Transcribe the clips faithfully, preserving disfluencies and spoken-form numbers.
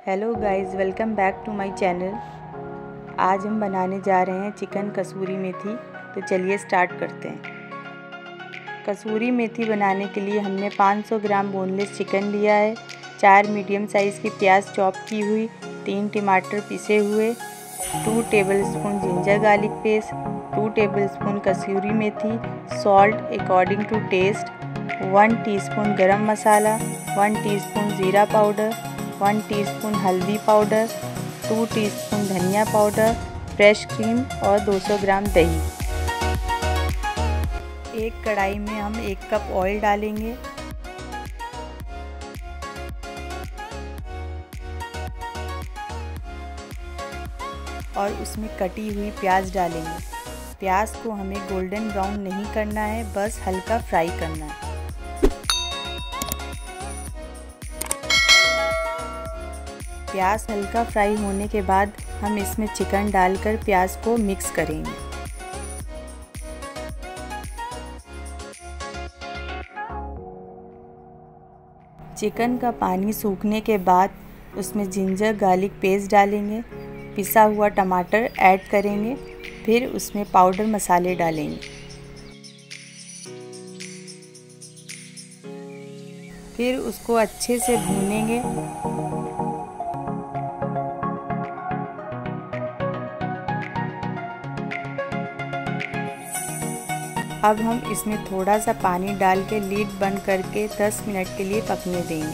Hello guys, welcome back to my channel. आज हम बनाने जा रहे हैं चिकन कसूरी मेथी। तो चलिए स्टार्ट करते हैं। कसूरी मेथी बनाने के लिए हमने पाँच सौ ग्राम बोनलेस चिकन लिया है, चार मीडियम साइज़ की प्याज चॉप की हुई, तीन टमाटर पिसे हुए, two tablespoon ginger garlic paste, two tablespoon कसूरी मेथी, salt according to taste, one teaspoon garam masala, one teaspoon ज़ीरा पाउडर, वन टीस्पून हल्दी पाउडर, टू टीस्पून धनिया पाउडर, फ्रेश क्रीम और दो सौ ग्राम दही। एक कढ़ाई में हम एक कप ऑयल डालेंगे। और उसमें कटी हुई प्याज डालेंगे। प्याज को हमें गोल्डन ब्राउन नहीं करना है, बस हल्का फ्राई करना है। प्याज हल्का फ्राई होने के बाद हम इसमें चिकन डालकर प्याज को मिक्स करेंगे। चिकन का पानी सूखने के बाद उसमें जिंजर गार्लिक पेस्ट डालेंगे, पिसा हुआ टमाटर ऐड करेंगे, फिर उसमें पाउडर मसाले डालेंगे। फिर उसको अच्छे से भूनेंगे। अब हम इसमें थोड़ा सा पानी डाल के लीड बंद करके दस मिनट के लिए पकने देंगे।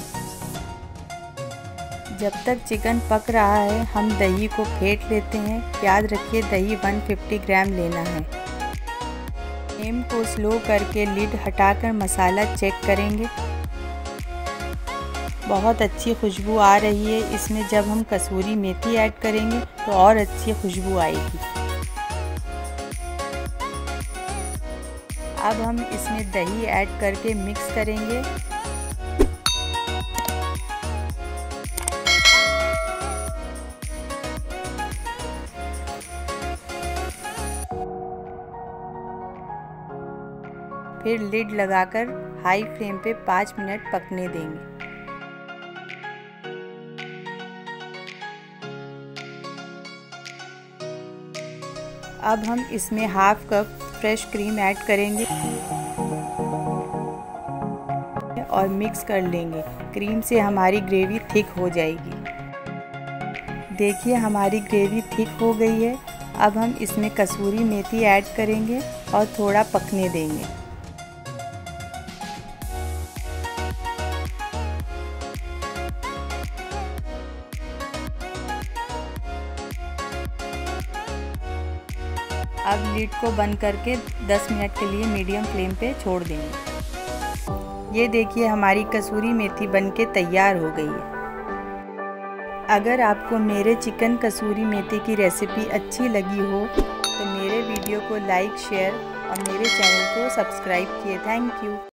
जब तक चिकन पक रहा है हम दही को फेंट लेते हैं। याद रखिए दही एक सौ पचास ग्राम लेना है। फ्लेम को स्लो करके लीड हटाकर मसाला चेक करेंगे। बहुत अच्छी खुशबू आ रही है। इसमें जब हम कसूरी मेथी ऐड करेंगे तो और अच्छी खुशबू आएगी। अब हम इसमें दही ऐड करके मिक्स करेंगे। फिर लिड लगाकर हाई फ्लेम पे पाँच मिनट पकने देंगे। अब हम इसमें half cup fresh cream add करेंगे और मिक्स कर लेंगे। क्रीम से हमारी ग्रेवी थिक हो जाएगी। देखिए हमारी ग्रेवी थिक हो गई है। अब हम इसमें कसूरी मेथी ऐड करेंगे और थोड़ा पकने देंगे। अब लीड को बंद करके दस मिनट के लिए मीडियम फ्लेम पे छोड़ देंगे। ये देखिए हमारी कसूरी मेथी बनके तैयार हो गई है। अगर आपको मेरे चिकन कसूरी मेथी की रेसिपी अच्छी लगी हो तो मेरे वीडियो को लाइक, शेयर और मेरे चैनल को सब्सक्राइब किए। Thank you.